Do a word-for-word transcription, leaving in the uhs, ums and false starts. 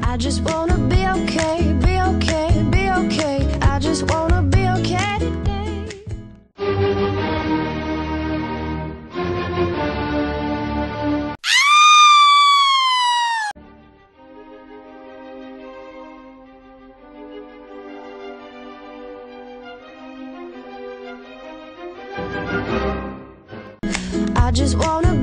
I just wanna be okay, be okay, be okay. I just wanna be okay today. I just wanna